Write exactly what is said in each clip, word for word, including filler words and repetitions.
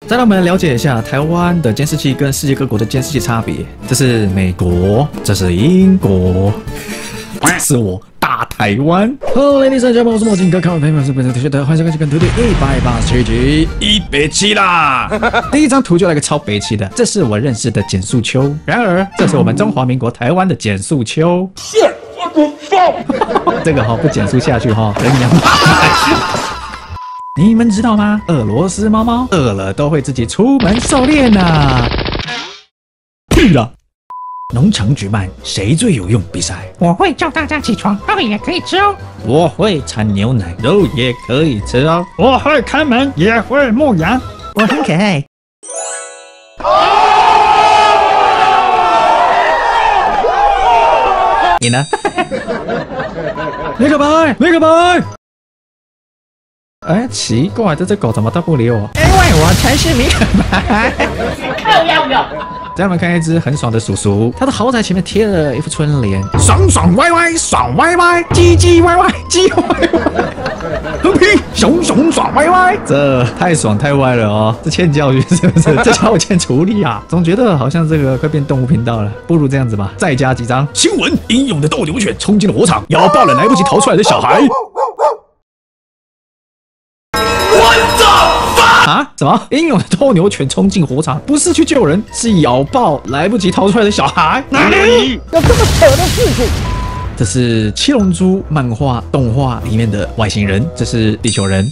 再让我们来了解一下台湾的监视器跟世界各国的监视器差别。这是美国，这是英国，这是我大台湾。Hello ladies and gentlemen， 我是墨镜哥，看我朋友们是本身同学的，欢迎收看这个图图一百八十七集，一百七啦！第一张图就来个超北七的，这是我认识的减速丘。然而，这是我们中华民国台湾的减速丘。Shit, what the fuck？ 这个哈、哦、不减速下去哈、哦，人仰马。你们知道吗？俄罗斯猫猫饿了都会自己出门狩猎呢。屁啦！农场举办谁最有用比赛， 我会叫大家起床，肉也可以吃哦。 我会产牛奶，肉也可以吃哦。 我会开门，也会牧羊， 我很可爱。你呢？立刻白，立刻白。哎，奇怪，这只狗怎么都不理我？因为我才是米可白。靠要有。再我们看一只很爽的叔叔，他的豪宅前面贴了一副春联，爽爽歪歪，爽歪歪，唧唧歪歪，唧歪歪，哼屁，熊熊爽歪歪，这太爽太歪了哦！这欠教育是不是？这家伙欠处理啊！总觉得好像这个快变动物频道了，不如这样子吧，再加几张新闻：英勇的斗牛犬冲进了火场，咬爆了来不及逃出来的小孩。啊？什么？英勇的斗牛犬冲进火场，不是去救人，是咬爆来不及逃出来的小孩。哪里有这么扯的事情？这是七龙珠漫画动画里面的外星人，这是地球人。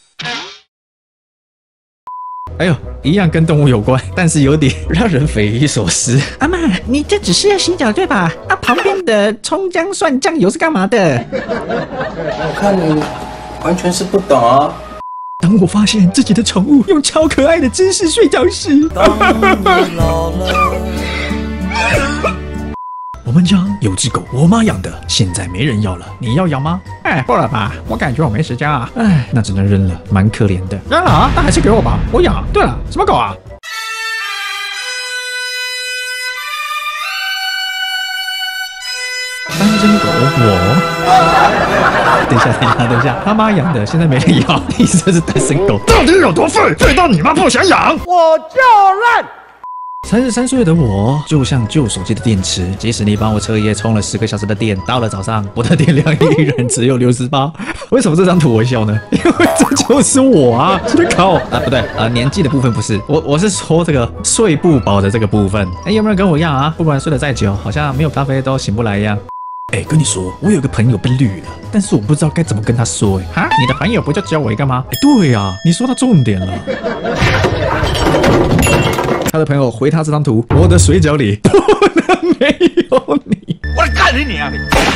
哎呦，一样跟动物有关，但是有点让人匪夷所思。阿嬷，你这只是要洗脚对吧？啊，旁边的葱姜蒜酱油是干嘛的？ 我看你完全是不懂啊。 当我发现自己的宠物用超可爱的姿势睡觉时，我们家有只狗，我妈养的，现在没人要了，你要养吗？哎，不了吧，我感觉我没时间啊。哎，那只能扔了，蛮可怜的。扔了啊？那还是给我吧，我养。对了，什么狗啊？单身狗，我。等一下，等一下，等一下，他妈养的，现在没人要，意思是单身狗， 到底有多废，废到你妈不想养？ 我就烂。 三十三岁的我，就像旧手机的电池，即使你帮我彻夜充了十个小时的电，到了早上，我的电量依然只有六十八。为什么这张图我会笑呢？因为这就是我啊！我靠啊，不对啊、呃，年纪的部分不是我，我是说这个睡不饱的这个部分。哎，有没有人跟我一样啊？不管睡得再久，好像没有咖啡都醒不来一样。哎，跟你说，我有个朋友被绿了，但是我不知道该怎么跟他说。哎，哈，你的朋友不就只有我一个吗？哎，对呀、啊，你说到重点了。他的朋友回他这张图，我的水饺里不能没有你。 我干你娘！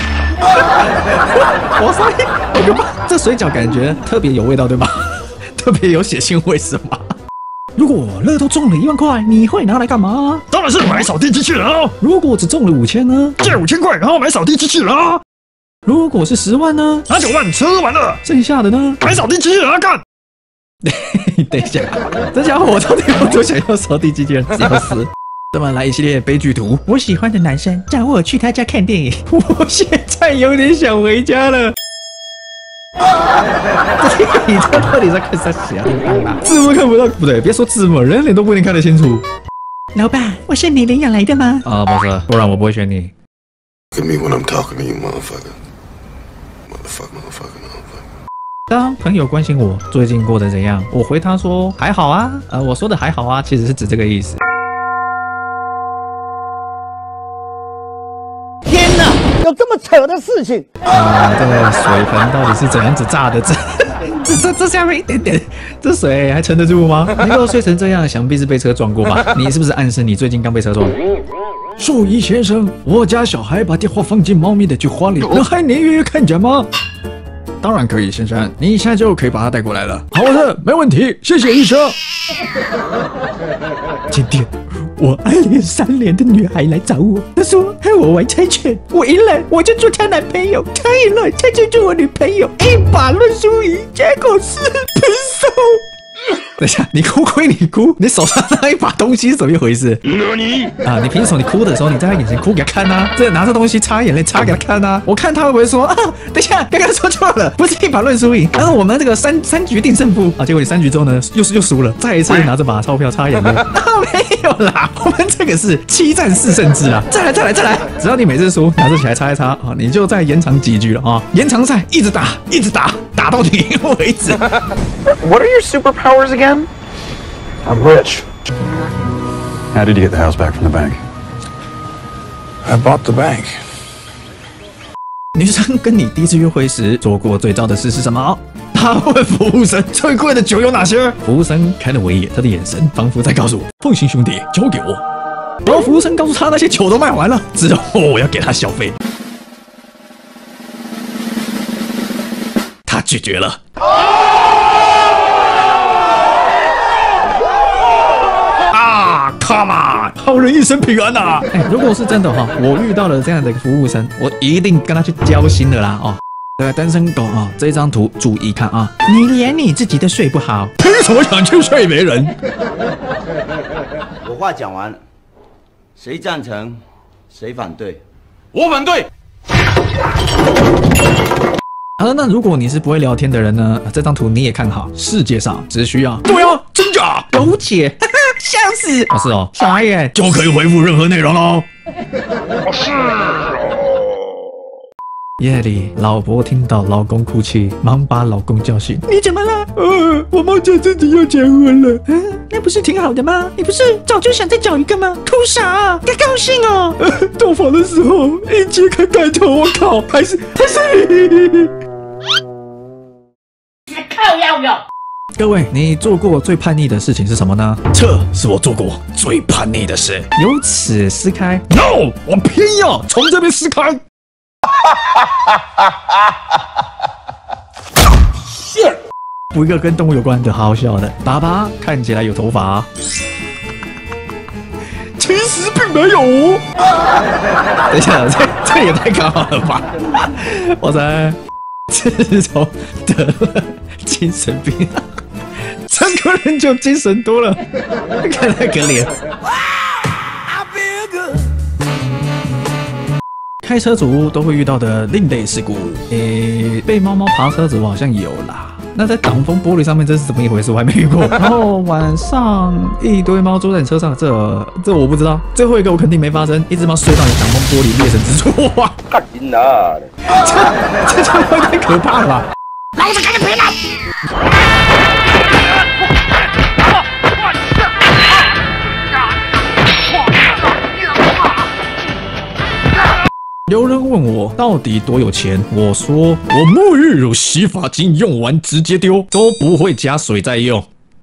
我说，我个妈，这水饺感觉特别有味道，对吧？特别有血腥味是吗？如果乐透中了一万块，你会拿来干嘛？ 当然是买扫地机器人啊！ 如果只中了五千呢？ 借五千块，然后买扫地机器人啊！ 如果是十万呢？ 拿九万吃完了， 剩下的呢？ 买扫地机器人啊！干！ 等一下，这家伙我到底有多想要扫地机器人？笑死！这么来一系列悲剧图。我喜欢的男生找我去他家看电影，我现在有点想回家了。你这到底在看啥戏啊？字幕看不到，不对，别说字幕，人脸都不一定看得清楚。老爸，我是你领养来的吗？啊，不是，不然我不会选你。 Look at me when I'm talking to you, motherfucker. Motherfucker, motherfucker, motherfucker. 当朋友关心我最近过得怎样，我回他说还好啊。呃，我说的还好啊，其实是指这个意思。 天哪，有这么扯的事情啊！这个水盆到底是怎样子炸的？这这这这下面一点点，这水还撑得住吗？能够睡成这样，想必是被车撞过吧？你是不是暗示你最近刚被车撞？兽医先生，我家小孩把电话放进猫咪的菊花里，能害您约约看诊吗？当然可以，先生，你现在就可以把它带过来了。好的，没问题，谢谢医生。今天我爱连三连的女孩来找我，她说和我玩猜拳，我赢了我就做她男朋友，她赢了她就做我女朋友，一把论输赢，结果是分手。 等一下，你哭归你哭，你手上那一把东西是怎么一回事？啊，你凭什么？你哭的时候，你在他眼前哭给他看啊？这拿着东西擦眼泪擦给他看啊？我看他会不会说啊？等一下，刚刚说错了，不是一把论输赢，然后我们这个三三局定胜负啊！结果你三局之后呢，又是又输了，再一次拿着把钞票擦眼泪。啊，没有啦，我们这个是七战四胜制啦！再来再来再来，只要你每次输，拿着起来擦一擦啊，你就再延长几局了啊！延长赛一直打，一直打，打到你赢为止。 What are your superpowers again? I'm rich. How did you get the house back from the bank? I bought the bank. 女生跟你第一次约会时做过最糟的事是什么？他问服务生最贵的酒有哪些？服务生看了我一眼，他的眼神仿佛在告诉我：放心兄弟，交给我。然后服务生告诉他那些酒都卖完了，之后我要给他小费。他拒绝了。Come on， 好人一生平安呐、啊！哎，如果是真的哈，我遇到了这样的服务生，我一定跟他去交心的啦哦。对，单身狗啊，这张图注意看啊，你连你自己都睡不好，凭什么想去睡别人？ 我话讲完了，谁赞成，谁反对？ 我反对。 好了，那如果你是不会聊天的人呢？这张图你也看好，世界上只需要对啊，真假苟且。笑死！哦，是哦，傻眼就可以回复任何内容喽。是哦。夜里，老婆听到老公哭泣，忙把老公叫醒。你怎么了？呃，我梦见自己要结婚了。嗯，那不是挺好的吗？你不是早就想再找一个吗？哭啥啊？该高兴哦。呃，洞房的时候一揭开盖头，我靠，还是还是你。靠要不要？各位，你做过最叛逆的事情是什么呢？这是我做过最叛逆的事。由此撕开 ，no， 我偏要从这边撕开。补一个跟动物有关的好好笑的。爸爸看起来有头发，其实并没有。等一下，这这也太刚好了吧！哇塞，自从得了精神病。整个人就精神多了，看那个脸。开车族都会遇到的另类事故，诶，被猫猫爬车子我好像有啦。那在挡风玻璃上面这是怎么一回事？我还没遇过。然后晚上一堆猫坐在你车上，这这我不知道。最后一个我肯定没发生，一只猫睡到你挡风玻璃裂成蜘蛛哇！干你哪！这这这有点可怕了吧？老子赶紧赔了！有人问我到底多有钱，我说我沐浴乳、洗发精用完直接丢，都不会加水再用。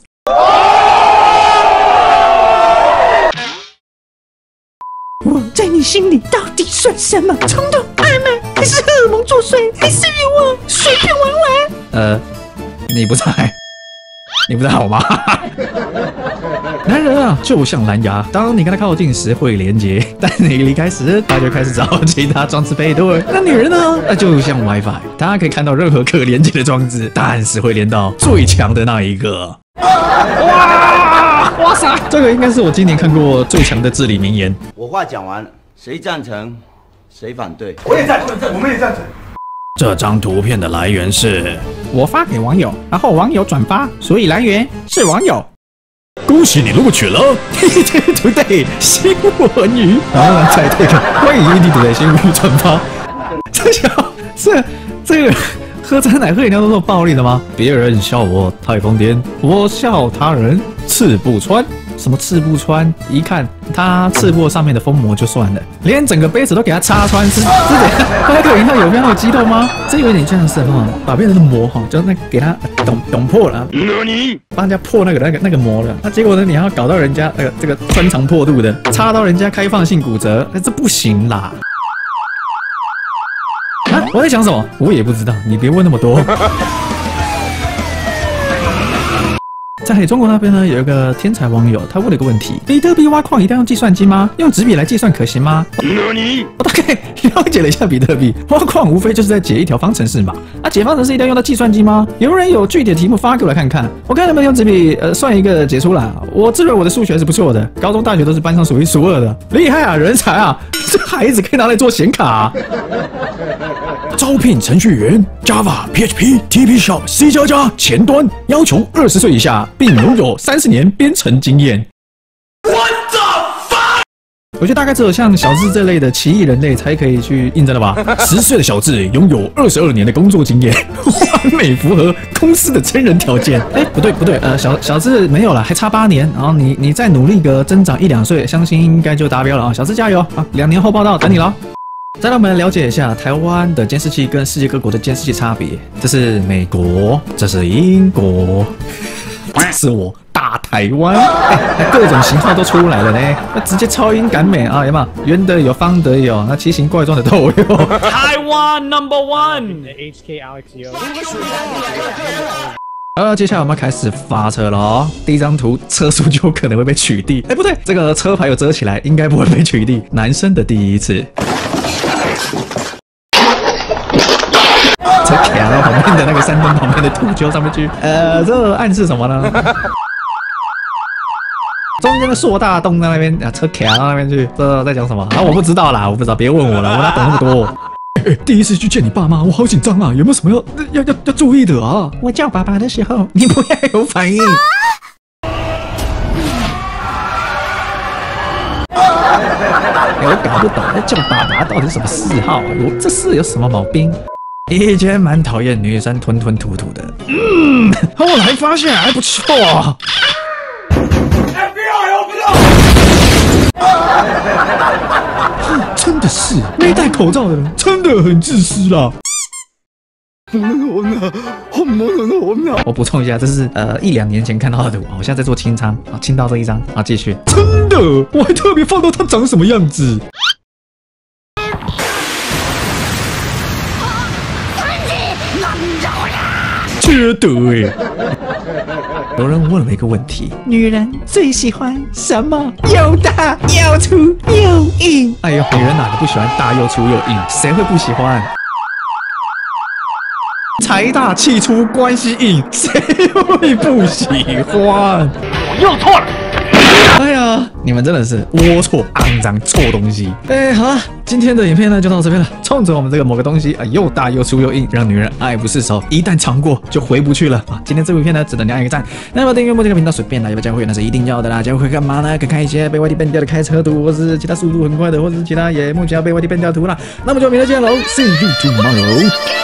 我在你心里到底算什么？冲动、暧昧，还是荷尔蒙作祟，还是欲望随便玩玩？呃，你不在，你不在好吗？男人啊，就像蓝牙，当你跟他靠近时会连接，但你离开时，他就开始找其他装置配对。那女人呢？那就像 WiFi， 她可以看到任何可连接的装置，但是会连到最强的那一个。哇！哇塞，这个应该是我今年看过最强的至理名言。 我话讲完了，谁赞成，谁反对？ 我也赞成，我们也赞成。 这张图片的来源是我发给网友，然后网友转发，所以来源是网友。恭喜你录取了 Today 新闻鱼，然后在这个欢迎你的新闻鱼转发。这小这这个喝真奶喝饮料都这么暴力的吗？别人笑我太疯癫，我笑他人刺不穿。什么刺不穿？一看他刺破上面的封膜就算了，连整个杯子都给他插穿，是是怎样？喝个饮料有必要有激动吗？这有点像是哈，把别人的膜哈，就那给他懂懂破了，帮人家破那个那个那个膜了。那结果呢，你还要搞到人家那个这个穿肠破肚的，插到人家开放性骨折，那这不行啦！啊，我在想什么？我也不知道，你别问那么多。 在中国那边呢，有一个天才网友，他问了一个问题：比特币挖矿一定要用计算机吗？用纸笔来计算可行吗？我大概了解了一下比特币挖矿，无非就是在解一条方程式嘛。啊，解方程式一定要用到计算机吗？有人有具体的题目发给我来看看，我看能不能用纸笔呃算一个解出来。我自认我的数学是不错的，高中、大学都是班上数一数二的，厉害啊，人才啊！这孩子可以拿来做显卡啊。招聘程序员 ，Java、P H P、T P Shop、C 加加前端，要求二十岁以下，并拥有三十年编程经验。What the fuck？ 我觉得大概只有像小智这类的奇异人类才可以去应征了吧？十岁的小智拥有二十二年的工作经验，完美符合公司的真人条件。哎，不对不对，呃，小小智没有了，还差八年，然后你你再努力个增长一两岁，相信应该就达标了啊！小智加油啊！两年后报道，等你了。再让我们来了解一下台湾的监视器跟世界各国的监视器差别。这是美国，这是英国，这是我大台湾，哎，各种型号都出来了呢。那直接超英赶美啊，有没有？圆的有，方的有，那奇形怪状的都有。台湾 number one。H K Alex Yo。呃，接下来我们要开始发车了哦。第一张图，车速就可能会被取缔。哎，不对，这个车牌有遮起来，应该不会被取缔。男生的第一次。车卡到旁边的那个山墩旁边的土丘上面去，呃，这暗示什么呢？中间的硕大洞在那边，啊，车卡到那边去，这在讲什么？啊，我不知道啦，我不知道，别问我了，我哪懂那么多。欸欸、第一次去见你爸妈，我好紧张啊！有没有什么要要要要注意的啊？我叫爸爸的时候，你不要有反应。我搞不懂，叫爸爸到底什么嗜好？有这是有什么毛病？以前蛮讨厌女生吞吞吐吐的，嗯，后来发现还不错。F B I 真的是没戴口罩的人真的很自私啦。我补充一下，这是呃一两年前看到的图，我现在在做清仓啊，清到这一张啊，继续。真的，我还特别放到它长什么样子。缺德哎！有人问了一个问题：女人最喜欢什么？又大又粗又硬。哎呦，女人哪个不喜欢大又粗又硬？谁会不喜欢？财大气粗关系硬，谁会不喜欢？我又错了。哎呀，你们真的是龌龊、肮脏、臭东西！哎，好了，今天的影片呢就到这边了。冲着我们这个某个东西啊，又大又粗又硬，让女人爱不释手，一旦尝过就回不去了啊！今天这部影片呢，值得你按一个赞。那么订阅我这个频道随便来，要不要加入会员那是一定要的啦。加入会干嘛呢？可看一些被外地 ban 掉的开车图，或是其他速度很快的，或者是其他也目前要被外地 ban 掉的图啦。那么就明天见喽 ，See you tomorrow。